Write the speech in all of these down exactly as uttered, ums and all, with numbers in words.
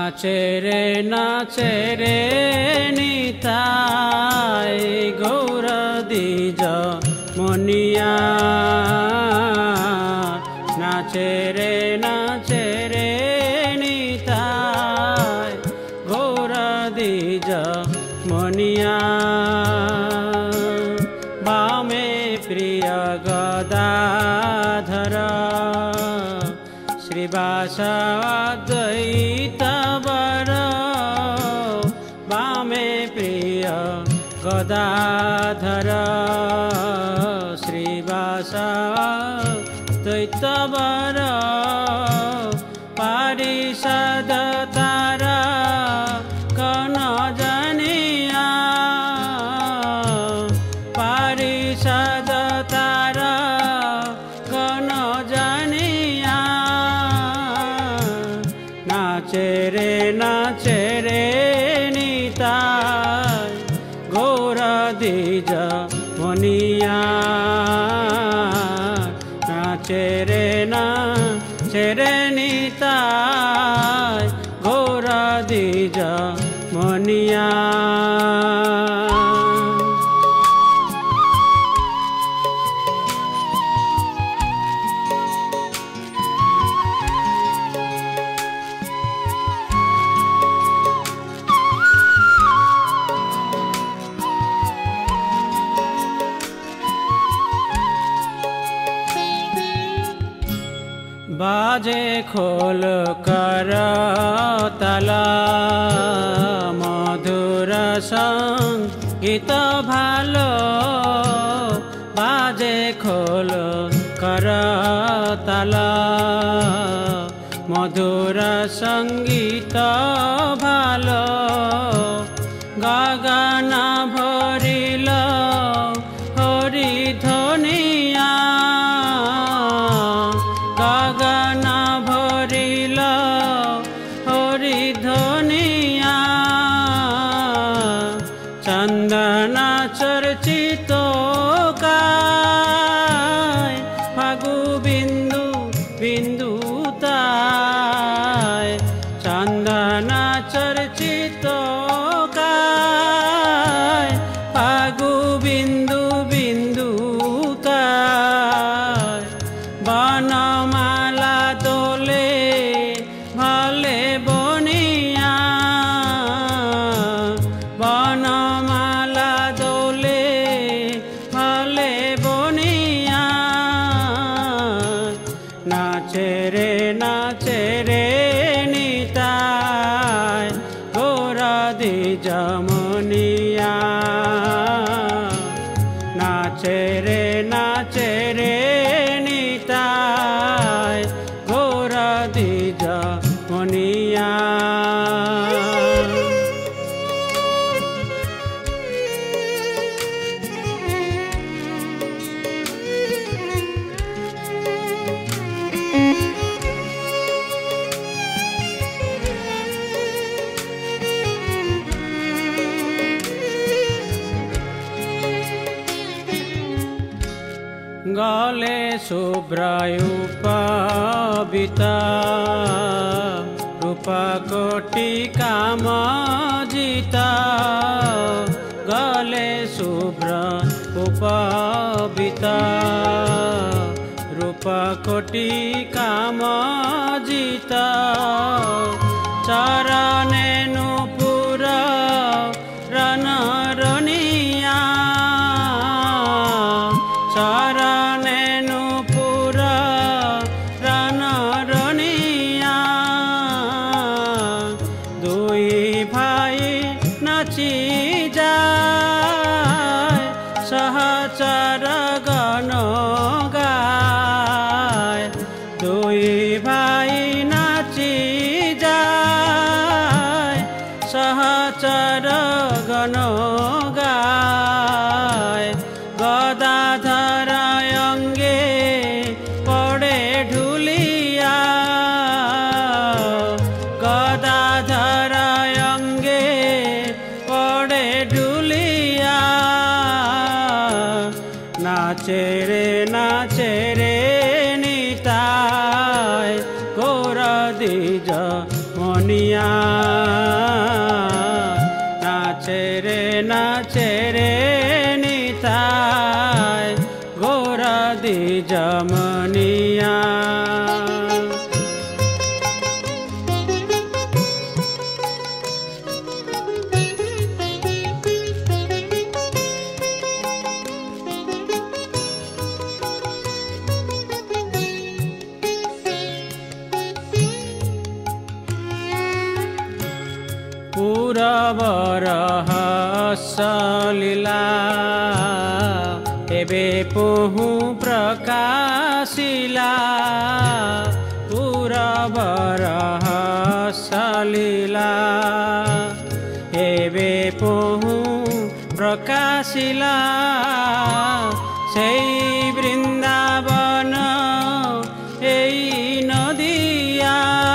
नाचे रे नाचे रे निताय गौर द्विज मुनिया नाचे रे नाचे रे निताय गौर द्विज मुनिया बामे प्रिय गदाधर श्रीवासाद्वैत वर बामे प्रिय गदाधर श्रीवासाद्वैत वर पारिषद तारा कन जानिया पारिषद तारा कन जानिया नाचे रे नाचे रे निताय गौर द्विज मुनिया नाचे रे नाचे रे निताय गौर द्विज मुनिया बाजे खोल कर तला मधुर संगीत भालो बाजे खोल कर तला मधुर संगीत भालो गगन भरिल हरि ध्वनिया गगन भरिल हरि ध्वनिया चंदन चर्चित काय फागु बिंदु बिंदुताय चंदन चर्चित काय फागु बिंदु बिंदुताय बनमाला दोले भले बनिया बनमाला दोले भले बनिया नाचे रे नाचे रे निताय गौर द्विज मुनिया नाचे रे नाचे रे निताय गौर द्विज मुनिया गले शुभ्रयुपविता रूपकोटि कामजिता गले शुभ्र उपविता रूपकोटि कामजिता चरणे नुपुर रनरनिया चरणे नुपुर रनरनिया दुई भाई नाची जाय सहचर गण गाय दुई भाई नाची जाय सहचर गण गाय गदाधर अंगे पड़े ढुलिया गदाधर अंगे पड़े ढुलिया नाचे रे नाचे रे निताय गौर द्विज मुनिया नाचे रे निताय गौर द्विज मुनिया। पूरबर हसलीला एबे पुहु प्रकाशिला। पूरबर हसलीला एबे पुहु प्रकाशिला। सेई वृंदावन एई नदिया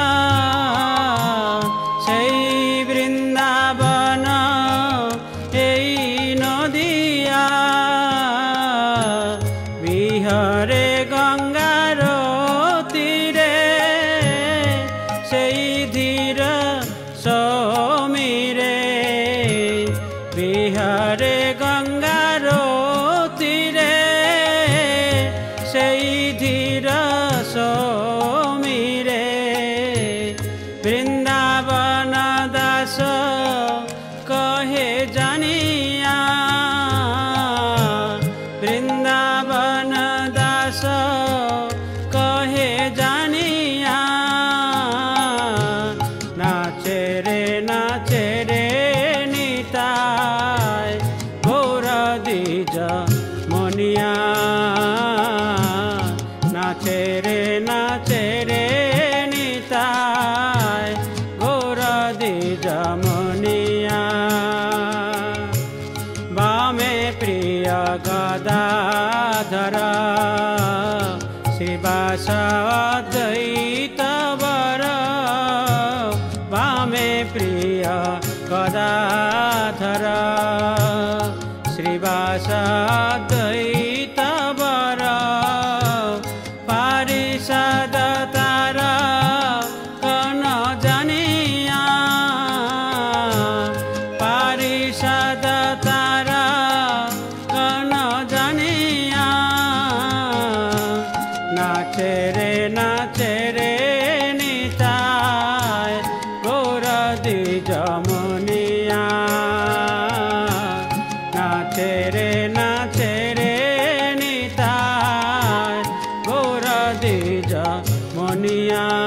हरे गंगार तीरे सेई धीर समीरे। बिहारे गंगार तीरे सेई धीर समीरे। वृंदावन दास कहे जानिया वृंदावन कहे जानिया। नाचे रे नाचे रे निताय गौर द्विज मुनिया। नाचे रे नाचे रे निताय गौर द्विज मुनिया। बामे प्रिय गदाधर श्रीवास अद्वैत वर। वामे प्रिय गदाधर श्रीवास अद्वैत वर। पारिषद तार कन जानिया पारिषद तार कन जानिया। नाचे रे नाचे रे निताय गौर द्विज मुनिया। नाचे रे नाचे रे निताय गौर द्विज मुनिया।